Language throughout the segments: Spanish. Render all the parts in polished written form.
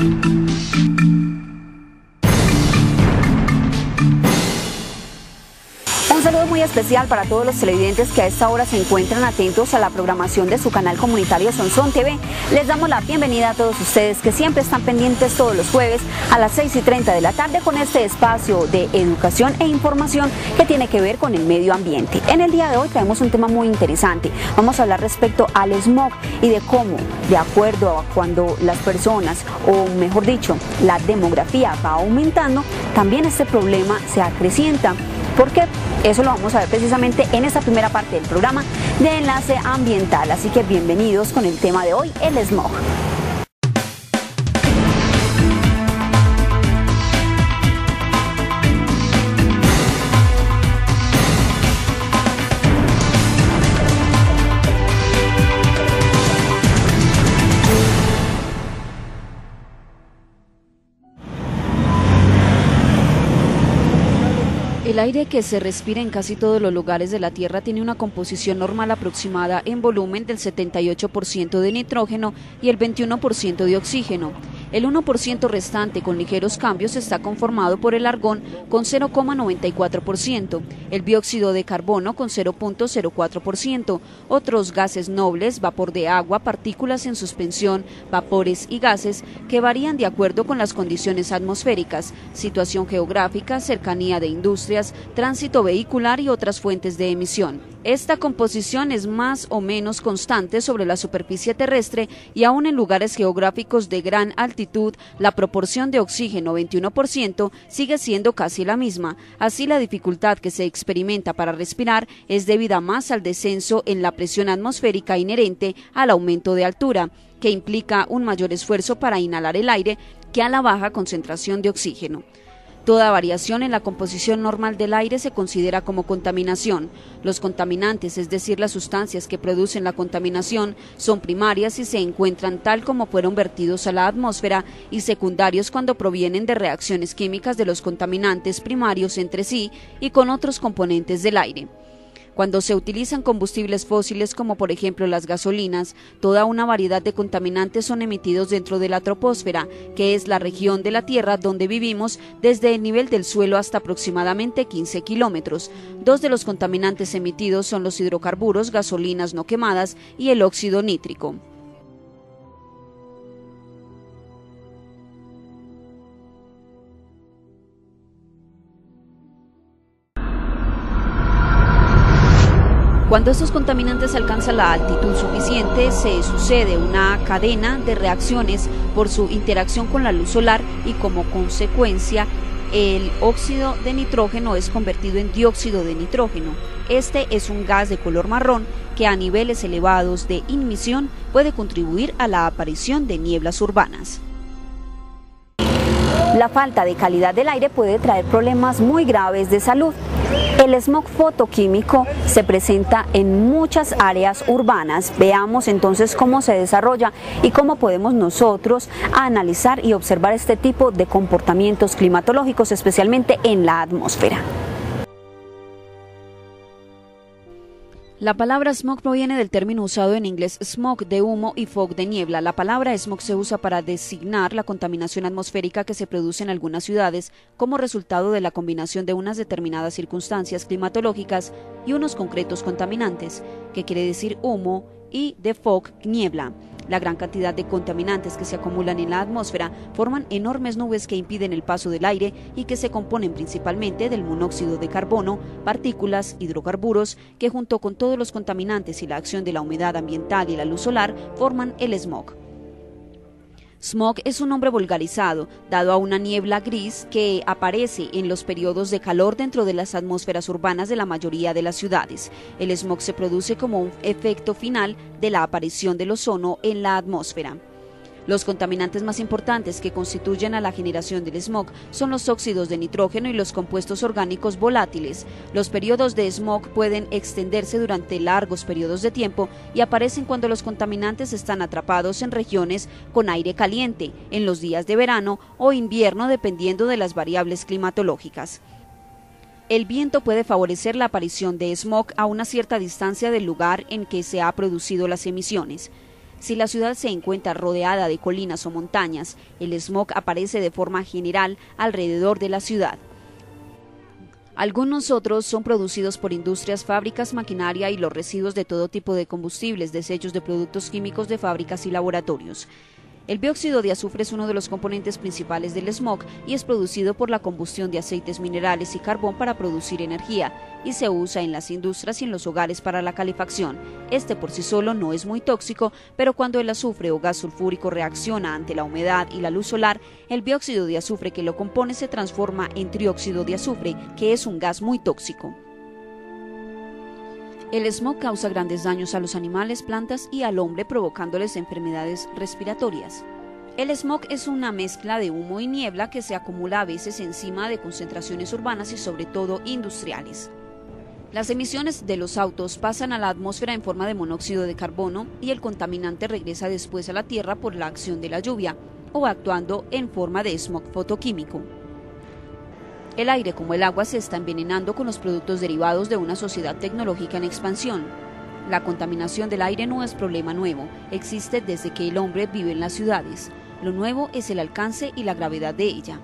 Un saludo muy especial para todos los televidentes que a esta hora se encuentran atentos a la programación de su canal comunitario Sonsón TV. Les damos la bienvenida a todos ustedes que siempre están pendientes todos los jueves a las 6:30 de la tarde con este espacio de educación e información que tiene que ver con el medio ambiente. En el día de hoy traemos un tema muy interesante. Vamos a hablar respecto al smog y de cómo, de acuerdo a cuando las personas, o mejor dicho, la demografía va aumentando, también este problema se acrecienta. ¿Por qué? Eso lo vamos a ver precisamente en esta primera parte del programa de Enlace Ambiental. Así que bienvenidos con el tema de hoy, el smog. El aire que se respira en casi todos los lugares de la Tierra tiene una composición normal aproximada en volumen del 78% de nitrógeno y el 21% de oxígeno. El 1% restante con ligeros cambios está conformado por el argón con 0,94%, el dióxido de carbono con 0,04%, otros gases nobles, vapor de agua, partículas en suspensión, vapores y gases que varían de acuerdo con las condiciones atmosféricas, situación geográfica, cercanía de industrias, tránsito vehicular y otras fuentes de emisión. Esta composición es más o menos constante sobre la superficie terrestre y aún en lugares geográficos de gran altitud, la proporción de oxígeno 21% sigue siendo casi la misma. Así, la dificultad que se experimenta para respirar es debida más al descenso en la presión atmosférica inherente al aumento de altura, que implica un mayor esfuerzo para inhalar el aire que a la baja concentración de oxígeno. Toda variación en la composición normal del aire se considera como contaminación. Los contaminantes, es decir, las sustancias que producen la contaminación, son primarias y se encuentran tal como fueron vertidos a la atmósfera y secundarios cuando provienen de reacciones químicas de los contaminantes primarios entre sí y con otros componentes del aire. Cuando se utilizan combustibles fósiles como por ejemplo las gasolinas, toda una variedad de contaminantes son emitidos dentro de la troposfera, que es la región de la Tierra donde vivimos desde el nivel del suelo hasta aproximadamente 15 kilómetros. Dos de los contaminantes emitidos son los hidrocarburos, gasolinas no quemadas y el óxido nítrico. Cuando estos contaminantes alcanzan la altitud suficiente, se sucede una cadena de reacciones por su interacción con la luz solar y como consecuencia el óxido de nitrógeno es convertido en dióxido de nitrógeno. Este es un gas de color marrón que a niveles elevados de emisión puede contribuir a la aparición de nieblas urbanas. La falta de calidad del aire puede traer problemas muy graves de salud. El smog fotoquímico se presenta en muchas áreas urbanas. Veamos entonces cómo se desarrolla y cómo podemos nosotros analizar y observar este tipo de comportamientos climatológicos, especialmente en la atmósfera. La palabra smog proviene del término usado en inglés smog de humo y fog de niebla. La palabra smog se usa para designar la contaminación atmosférica que se produce en algunas ciudades como resultado de la combinación de unas determinadas circunstancias climatológicas y unos concretos contaminantes, que quiere decir humo, y de fog, niebla. La gran cantidad de contaminantes que se acumulan en la atmósfera forman enormes nubes que impiden el paso del aire y que se componen principalmente del monóxido de carbono, partículas, hidrocarburos, que junto con todos los contaminantes y la acción de la humedad ambiental y la luz solar forman el smog. Smog es un nombre vulgarizado, dado a una niebla gris que aparece en los periodos de calor dentro de las atmósferas urbanas de la mayoría de las ciudades. El smog se produce como un efecto final de la aparición del ozono en la atmósfera. Los contaminantes más importantes que constituyen a la generación del smog son los óxidos de nitrógeno y los compuestos orgánicos volátiles. Los periodos de smog pueden extenderse durante largos periodos de tiempo y aparecen cuando los contaminantes están atrapados en regiones con aire caliente, en los días de verano o invierno, dependiendo de las variables climatológicas. El viento puede favorecer la aparición de smog a una cierta distancia del lugar en que se ha producido las emisiones. Si la ciudad se encuentra rodeada de colinas o montañas, el smog aparece de forma general alrededor de la ciudad. Algunos otros son producidos por industrias, fábricas, maquinaria y los residuos de todo tipo de combustibles, desechos de productos químicos de fábricas y laboratorios. El dióxido de azufre es uno de los componentes principales del smog y es producido por la combustión de aceites minerales y carbón para producir energía y se usa en las industrias y en los hogares para la calefacción. Este por sí solo no es muy tóxico, pero cuando el azufre o gas sulfúrico reacciona ante la humedad y la luz solar, el dióxido de azufre que lo compone se transforma en trióxido de azufre, que es un gas muy tóxico. El smog causa grandes daños a los animales, plantas y al hombre, provocándoles enfermedades respiratorias. El smog es una mezcla de humo y niebla que se acumula a veces encima de concentraciones urbanas y sobre todo industriales. Las emisiones de los autos pasan a la atmósfera en forma de monóxido de carbono y el contaminante regresa después a la tierra por la acción de la lluvia o actuando en forma de smog fotoquímico. El aire, como el agua, se está envenenando con los productos derivados de una sociedad tecnológica en expansión. La contaminación del aire no es problema nuevo, existe desde que el hombre vive en las ciudades. Lo nuevo es el alcance y la gravedad de ella.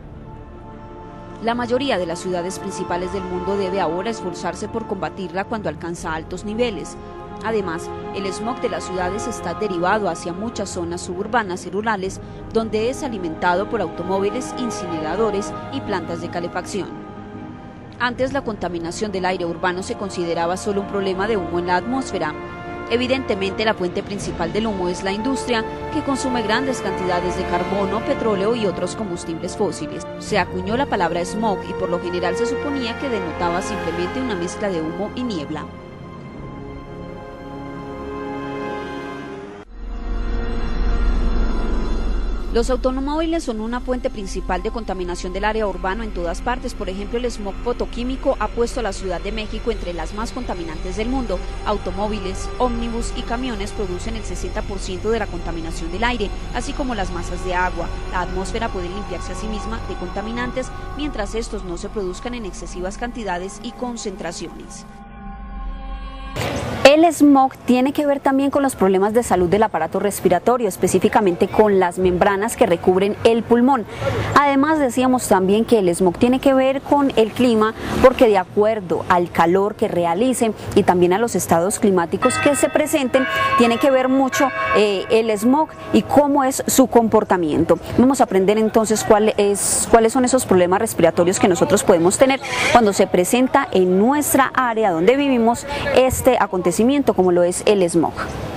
La mayoría de las ciudades principales del mundo debe ahora esforzarse por combatirla cuando alcanza altos niveles. Además, el smog de las ciudades está derivado hacia muchas zonas suburbanas y rurales, donde es alimentado por automóviles, incineradores y plantas de calefacción. Antes, la contaminación del aire urbano se consideraba solo un problema de humo en la atmósfera. Evidentemente, la fuente principal del humo es la industria, que consume grandes cantidades de carbono, petróleo y otros combustibles fósiles. Se acuñó la palabra smog y por lo general se suponía que denotaba simplemente una mezcla de humo y niebla. Los automóviles son una fuente principal de contaminación del área urbano en todas partes. Por ejemplo, el smog fotoquímico ha puesto a la Ciudad de México entre las más contaminantes del mundo. Automóviles, ómnibus y camiones producen el 60% de la contaminación del aire, así como las masas de agua. La atmósfera puede limpiarse a sí misma de contaminantes mientras estos no se produzcan en excesivas cantidades y concentraciones. El smog tiene que ver también con los problemas de salud del aparato respiratorio, específicamente con las membranas que recubren el pulmón. Además, decíamos también que el smog tiene que ver con el clima, porque de acuerdo al calor que realicen y también a los estados climáticos que se presenten, tiene que ver mucho el smog y cómo es su comportamiento. Vamos a aprender entonces cuáles son esos problemas respiratorios que nosotros podemos tener cuando se presenta en nuestra área donde vivimos este acontecimiento, como lo es el smog.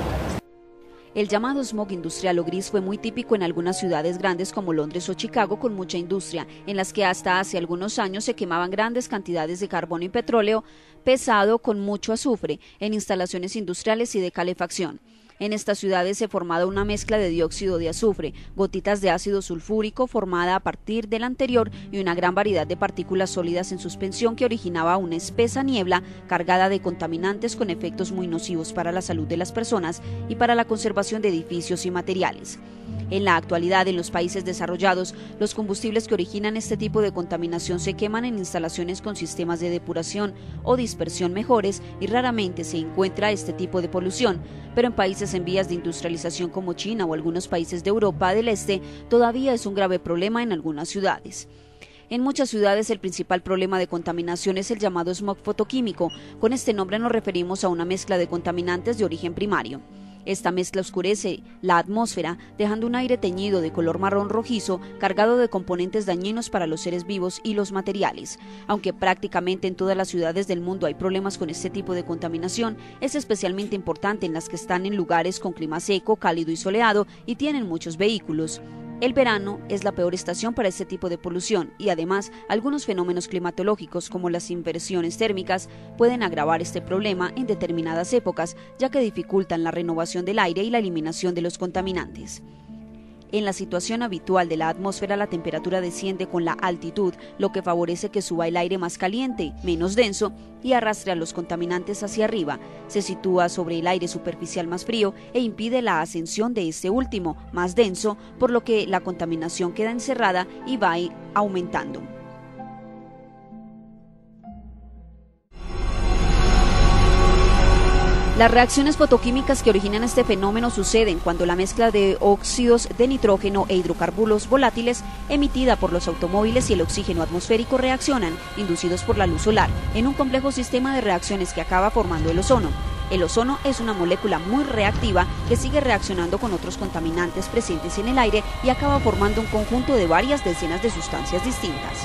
El llamado smog industrial o gris fue muy típico en algunas ciudades grandes como Londres o Chicago, con mucha industria, en las que hasta hace algunos años se quemaban grandes cantidades de carbono y petróleo pesado con mucho azufre en instalaciones industriales y de calefacción. En estas ciudades se formaba una mezcla de dióxido de azufre, gotitas de ácido sulfúrico formada a partir del anterior y una gran variedad de partículas sólidas en suspensión que originaba una espesa niebla cargada de contaminantes con efectos muy nocivos para la salud de las personas y para la conservación de edificios y materiales. En la actualidad, en los países desarrollados, los combustibles que originan este tipo de contaminación se queman en instalaciones con sistemas de depuración o dispersión mejores y raramente se encuentra este tipo de polución, pero en países en vías de industrialización como China o algunos países de Europa del Este todavía es un grave problema en algunas ciudades. En muchas ciudades el principal problema de contaminación es el llamado smog fotoquímico. Con este nombre nos referimos a una mezcla de contaminantes de origen primario. Esta mezcla oscurece la atmósfera, dejando un aire teñido de color marrón rojizo, cargado de componentes dañinos para los seres vivos y los materiales. Aunque prácticamente en todas las ciudades del mundo hay problemas con este tipo de contaminación, es especialmente importante en las que están en lugares con clima seco, cálido y soleado y tienen muchos vehículos. El verano es la peor estación para este tipo de polución y además algunos fenómenos climatológicos como las inversiones térmicas pueden agravar este problema en determinadas épocas, ya que dificultan la renovación del aire y la eliminación de los contaminantes. En la situación habitual de la atmósfera, la temperatura desciende con la altitud, lo que favorece que suba el aire más caliente, menos denso, y arrastre a los contaminantes hacia arriba. Se sitúa sobre el aire superficial más frío e impide la ascensión de este último, más denso, por lo que la contaminación queda encerrada y va aumentando. Las reacciones fotoquímicas que originan este fenómeno suceden cuando la mezcla de óxidos de nitrógeno e hidrocarburos volátiles emitida por los automóviles y el oxígeno atmosférico reaccionan, inducidos por la luz solar, en un complejo sistema de reacciones que acaba formando el ozono. El ozono es una molécula muy reactiva que sigue reaccionando con otros contaminantes presentes en el aire y acaba formando un conjunto de varias decenas de sustancias distintas.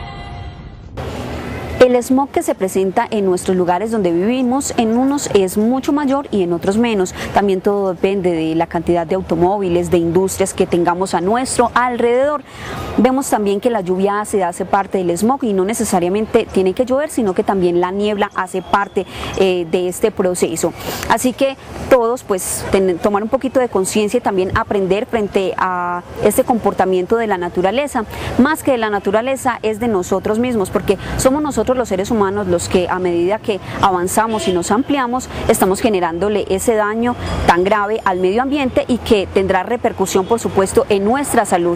El smog que se presenta en nuestros lugares donde vivimos, en unos es mucho mayor y en otros menos. También todo depende de la cantidad de automóviles, de industrias que tengamos a nuestro alrededor. Vemos también que la lluvia ácida hace parte del smog y no necesariamente tiene que llover, sino que también la niebla hace parte de este proceso. Así que todos pues tomar un poquito de conciencia y también aprender frente a este comportamiento de la naturaleza. Más que de la naturaleza es de nosotros mismos, porque somos nosotros los seres humanos los que a medida que avanzamos y nos ampliamos estamos generándole ese daño tan grave al medio ambiente y que tendrá repercusión por supuesto en nuestra salud.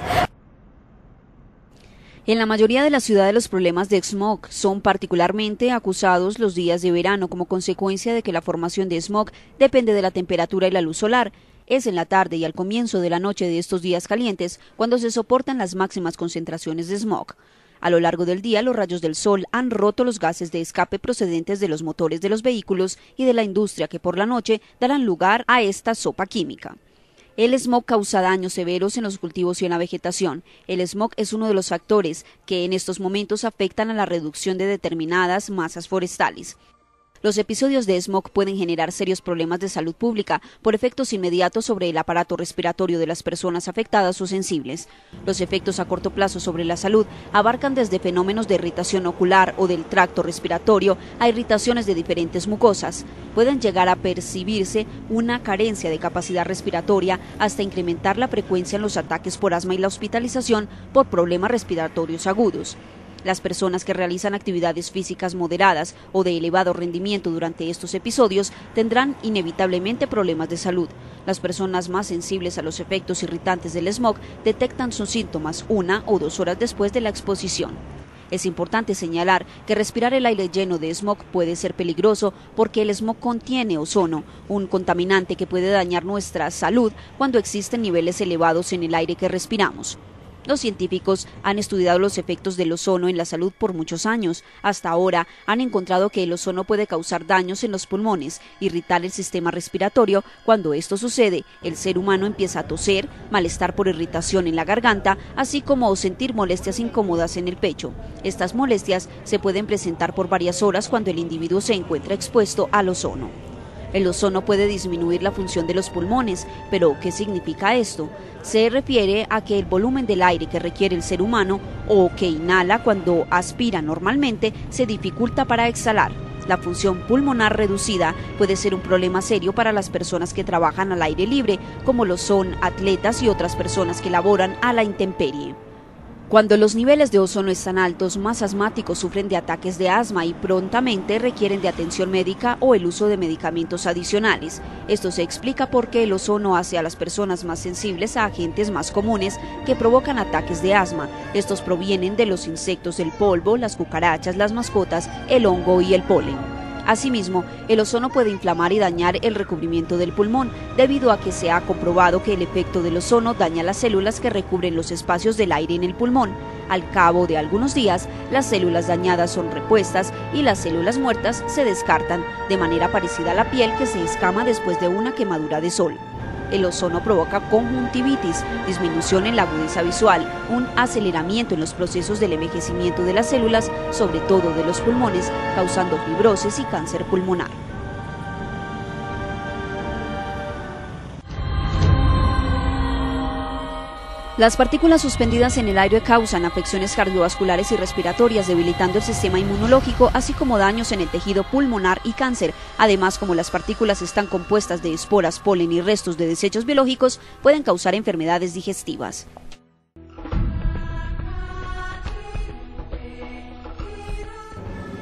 En la mayoría de las ciudades los problemas de smog son particularmente acusados los días de verano como consecuencia de que la formación de smog depende de la temperatura y la luz solar. Es en la tarde y al comienzo de la noche de estos días calientes cuando se soportan las máximas concentraciones de smog. A lo largo del día, los rayos del sol han roto los gases de escape procedentes de los motores de los vehículos y de la industria que por la noche darán lugar a esta sopa química. El smog causa daños severos en los cultivos y en la vegetación. El smog es uno de los factores que en estos momentos afectan a la reducción de determinadas masas forestales. Los episodios de smog pueden generar serios problemas de salud pública por efectos inmediatos sobre el aparato respiratorio de las personas afectadas o sensibles. Los efectos a corto plazo sobre la salud abarcan desde fenómenos de irritación ocular o del tracto respiratorio a irritaciones de diferentes mucosas. Pueden llegar a percibirse una carencia de capacidad respiratoria hasta incrementar la frecuencia en los ataques por asma y la hospitalización por problemas respiratorios agudos. Las personas que realizan actividades físicas moderadas o de elevado rendimiento durante estos episodios tendrán inevitablemente problemas de salud. Las personas más sensibles a los efectos irritantes del smog detectan sus síntomas 1 o 2 horas después de la exposición. Es importante señalar que respirar el aire lleno de smog puede ser peligroso porque el smog contiene ozono, un contaminante que puede dañar nuestra salud cuando existen niveles elevados en el aire que respiramos. Los científicos han estudiado los efectos del ozono en la salud por muchos años. Hasta ahora han encontrado que el ozono puede causar daños en los pulmones, irritar el sistema respiratorio. Cuando esto sucede, el ser humano empieza a toser, malestar por irritación en la garganta, así como sentir molestias incómodas en el pecho. Estas molestias se pueden presentar por varias horas cuando el individuo se encuentra expuesto al ozono. El ozono puede disminuir la función de los pulmones, pero ¿qué significa esto? Se refiere a que el volumen del aire que requiere el ser humano o que inhala cuando aspira normalmente se dificulta para exhalar. La función pulmonar reducida puede ser un problema serio para las personas que trabajan al aire libre, como lo son atletas y otras personas que laboran a la intemperie. Cuando los niveles de ozono están altos, más asmáticos sufren de ataques de asma y prontamente requieren de atención médica o el uso de medicamentos adicionales. Esto se explica porque el ozono hace a las personas más sensibles a agentes más comunes que provocan ataques de asma. Estos provienen de los insectos del polvo, las cucarachas, las mascotas, el hongo y el polen. Asimismo, el ozono puede inflamar y dañar el recubrimiento del pulmón, debido a que se ha comprobado que el efecto del ozono daña las células que recubren los espacios del aire en el pulmón. Al cabo de algunos días, las células dañadas son repuestas y las células muertas se descartan, de manera parecida a la piel que se escama después de una quemadura de sol. El ozono provoca conjuntivitis, disminución en la agudeza visual, un aceleramiento en los procesos del envejecimiento de las células, sobre todo de los pulmones, causando fibrosis y cáncer pulmonar. Las partículas suspendidas en el aire causan afecciones cardiovasculares y respiratorias, debilitando el sistema inmunológico, así como daños en el tejido pulmonar y cáncer. Además, como las partículas están compuestas de esporas, polen y restos de desechos biológicos, pueden causar enfermedades digestivas.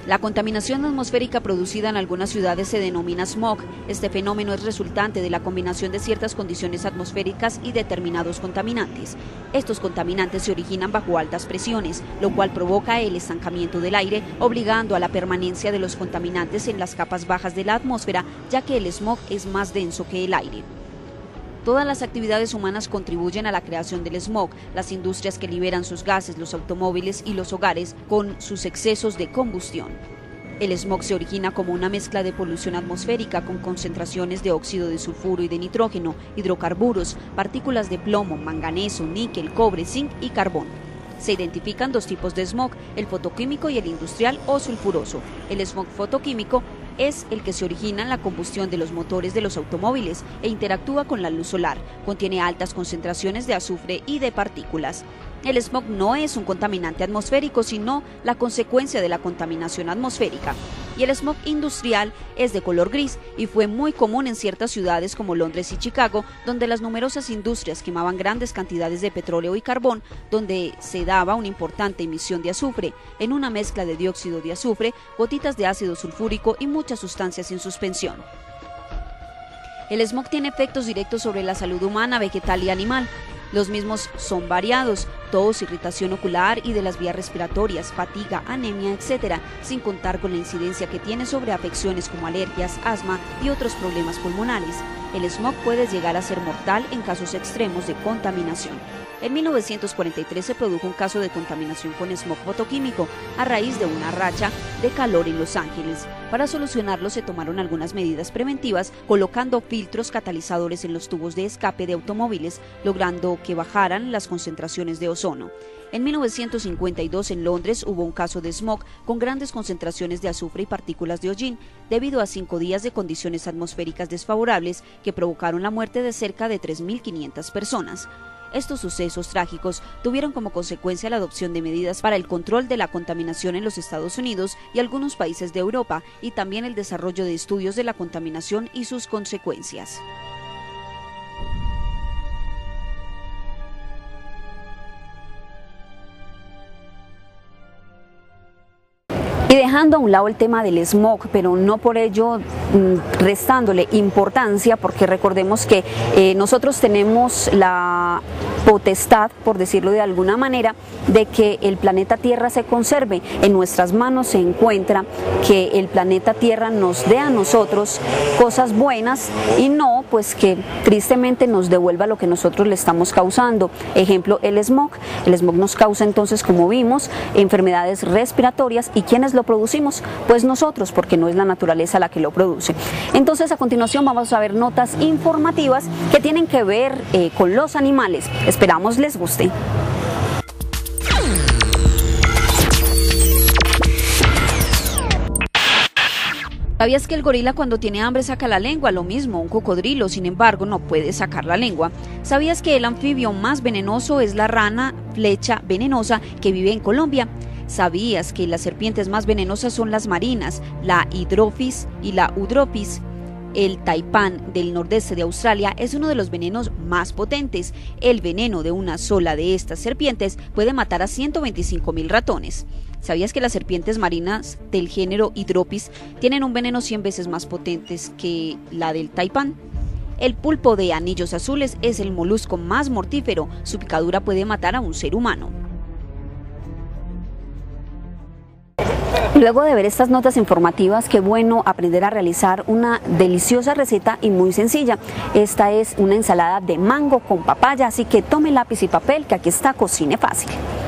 La contaminación atmosférica producida en algunas ciudades se denomina smog. Este fenómeno es resultante de la combinación de ciertas condiciones atmosféricas y determinados contaminantes. Estos contaminantes se originan bajo altas presiones, lo cual provoca el estancamiento del aire, obligando a la permanencia de los contaminantes en las capas bajas de la atmósfera, ya que el smog es más denso que el aire. Todas las actividades humanas contribuyen a la creación del smog, las industrias que liberan sus gases, los automóviles y los hogares con sus excesos de combustión. El smog se origina como una mezcla de polución atmosférica con concentraciones de óxido de sulfuro y de nitrógeno, hidrocarburos, partículas de plomo, manganeso, níquel, cobre, zinc y carbón. Se identifican dos tipos de smog, el fotoquímico y el industrial o sulfuroso. El smog fotoquímico es el que se origina en la combustión de los motores de los automóviles e interactúa con la luz solar. Contiene altas concentraciones de azufre y de partículas. El smog no es un contaminante atmosférico, sino la consecuencia de la contaminación atmosférica. Y el smog industrial es de color gris y fue muy común en ciertas ciudades como Londres y Chicago, donde las numerosas industrias quemaban grandes cantidades de petróleo y carbón, donde se daba una importante emisión de azufre, en una mezcla de dióxido de azufre, gotitas de ácido sulfúrico y muchas sustancias en suspensión. El smog tiene efectos directos sobre la salud humana, vegetal y animal. Los mismos son variados: tos, irritación ocular y de las vías respiratorias, fatiga, anemia, etc., sin contar con la incidencia que tiene sobre afecciones como alergias, asma y otros problemas pulmonares. El smog puede llegar a ser mortal en casos extremos de contaminación. En 1943 se produjo un caso de contaminación con smog fotoquímico a raíz de una racha de calor en Los Ángeles. Para solucionarlo se tomaron algunas medidas preventivas, colocando filtros catalizadores en los tubos de escape de automóviles, logrando que bajaran las concentraciones de ozono. En 1952 en Londres hubo un caso de smog con grandes concentraciones de azufre y partículas de hollín, debido a 5 días de condiciones atmosféricas desfavorables que provocaron la muerte de cerca de 3.500 personas. Estos sucesos trágicos tuvieron como consecuencia la adopción de medidas para el control de la contaminación en los Estados Unidos y algunos países de Europa, y también el desarrollo de estudios de la contaminación y sus consecuencias. Y dejando a un lado el tema del smog, pero no por ello restándole importancia, porque recordemos que nosotros tenemos la potestad, por decirlo de alguna manera, de que el planeta Tierra se conserve. En nuestras manos se encuentra que el planeta Tierra nos dé a nosotros cosas buenas y no pues que tristemente nos devuelva lo que nosotros le estamos causando. Ejemplo, el smog. El smog nos causa entonces, como vimos, enfermedades respiratorias. ¿Y quiénes lo producimos? Pues nosotros, porque no es la naturaleza la que lo produce. Entonces, a continuación vamos a ver notas informativas que tienen que ver con los animales. Esperamos les guste. ¿Sabías que el gorila cuando tiene hambre saca la lengua? Lo mismo, un cocodrilo, sin embargo, no puede sacar la lengua. ¿Sabías que el anfibio más venenoso es la rana flecha venenosa que vive en Colombia? ¿Sabías que las serpientes más venenosas son las marinas, la hidrophis y la udrophis? El taipán del nordeste de Australia es uno de los venenos más potentes. El veneno de una sola de estas serpientes puede matar a 125.000 ratones. ¿Sabías que las serpientes marinas del género Hydrophis tienen un veneno 100 veces más potente que la del taipán? El pulpo de anillos azules es el molusco más mortífero. Su picadura puede matar a un ser humano. Luego de ver estas notas informativas, qué bueno aprender a realizar una deliciosa receta y muy sencilla. Esta es una ensalada de mango con papaya, así que tome lápiz y papel, que aquí está Cocine Fácil.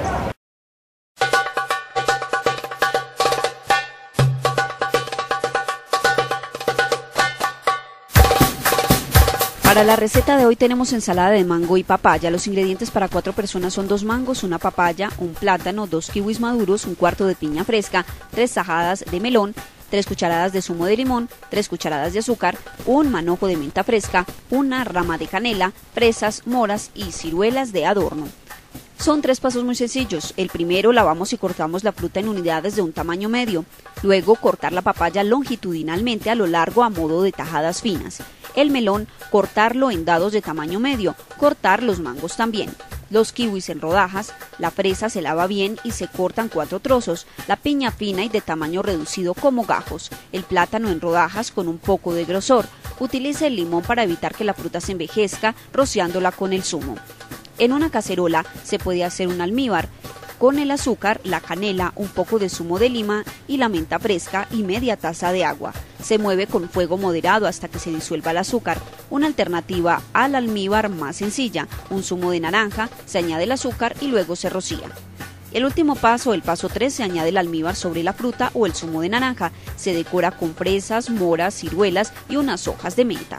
Para la receta de hoy tenemos ensalada de mango y papaya. Los ingredientes para 4 personas son 2 mangos, una papaya, un plátano, 2 kiwis maduros, un cuarto de piña fresca, 3 tajadas de melón, 3 cucharadas de zumo de limón, 3 cucharadas de azúcar, un manojo de menta fresca, una rama de canela, fresas, moras y ciruelas de adorno. Son 3 pasos muy sencillos. El primero, lavamos y cortamos la fruta en unidades de un tamaño medio. Luego, cortar la papaya longitudinalmente a lo largo a modo de tajadas finas. El melón, cortarlo en dados de tamaño medio. Cortar los mangos también. los kiwis en rodajas, la fresa se lava bien y se corta en 4 trozos, la piña fina y de tamaño reducido como gajos, el plátano en rodajas con un poco de grosor. Utilice el limón para evitar que la fruta se envejezca, rociándola con el zumo. En una cacerola se puede hacer un almíbar, con el azúcar, la canela, un poco de zumo de lima y la menta fresca y media taza de agua. Se mueve con fuego moderado hasta que se disuelva el azúcar. Una alternativa al almíbar más sencilla, un zumo de naranja, se añade el azúcar y luego se rocía. El último paso, el paso 3, se añade el almíbar sobre la fruta o el zumo de naranja. Se decora con fresas, moras, ciruelas y unas hojas de menta.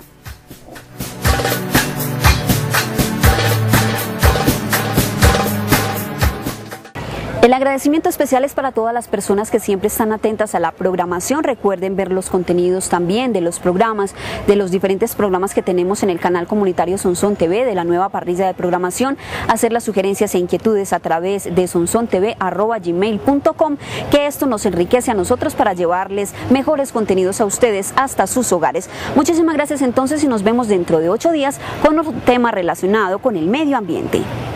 El agradecimiento especial es para todas las personas que siempre están atentas a la programación. Recuerden ver los contenidos también de los programas, de los diferentes programas que tenemos en el canal comunitario Sonsón TV, de la nueva parrilla de programación, hacer las sugerencias e inquietudes a través de sonsontv@gmail.com, que esto nos enriquece a nosotros para llevarles mejores contenidos a ustedes hasta sus hogares. Muchísimas gracias entonces y nos vemos dentro de 8 días con otro tema relacionado con el medio ambiente.